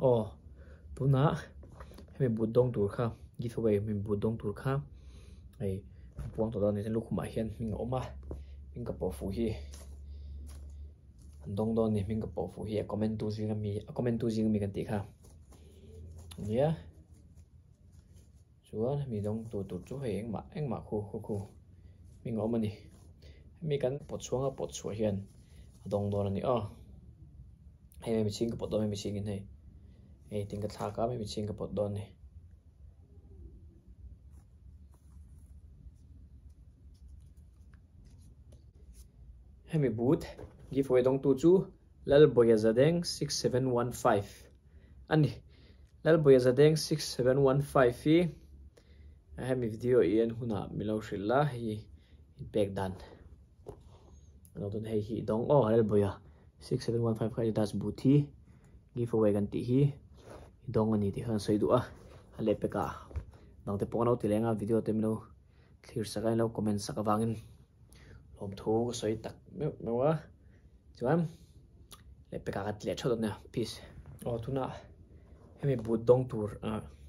oh tu na hemi but dong tur kha giveaway min but dong tur kha ai puang to don ni lu khuma hian min oma min ka po fu hi dong don ni min ka po fu hi comment tu jing mi kan ti kha ya chuan mi dong tu chu hei engma khu min oma ni mi kan pot chuang hian dong don ani hei mi ching ka pot don mi ching in hei ei ting ka thla ka mi ching ka pot don ni hemi boot giveaway dong tu chu lal boya zadeng 6715 ani lal boya zadeng 6715 hi hemi video ian huna milo hrilla hi back dan ano don hei hi dong lal boya 6715 kha das boot hi giveaway kan ti hi dong ani ti khan sei du ale peka nang te pon out ti lenga video te milo clear sakai lo comment sakawangin lom thu soi tak mewa chuan le peka ka tle thot na peace tuna hemi but dong tur